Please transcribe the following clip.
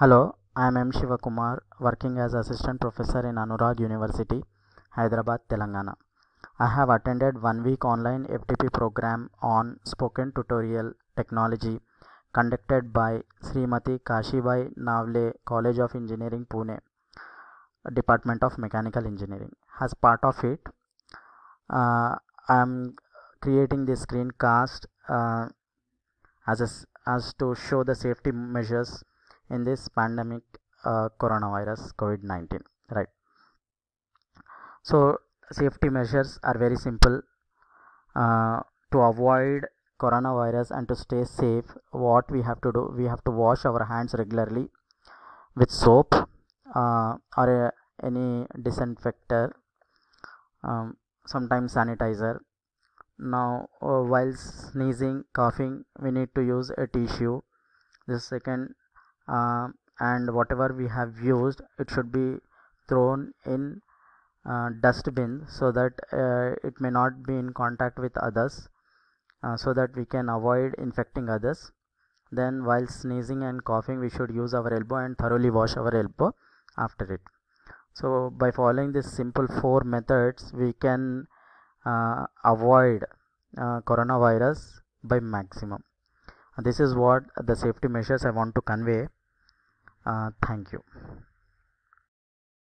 Hello, I am M. Shivakumar, working as Assistant Professor in Anurag University, Hyderabad, Telangana. I have attended 1 week online FTP program on spoken tutorial technology conducted by Srimati Kashibai Navle, College of Engineering, Pune, Department of Mechanical Engineering. As part of it, I am creating this screencast as to show the safety measures in this pandemic coronavirus COVID-19, right? So safety measures are very simple. To avoid coronavirus and to stay safe, what we have to do, we have to wash our hands regularly with soap or any disinfector, sometimes sanitizer. Now while sneezing, coughing, we need to use a tissue. The second, and whatever we have used, it should be thrown in dustbin so that it may not be in contact with others, so that we can avoid infecting others. Then while sneezing and coughing, we should use our elbow and thoroughly wash our elbow after it. So by following this simple 4 methods, we can avoid coronavirus by maximum. This is what the safety measures I want to convey. Thank you.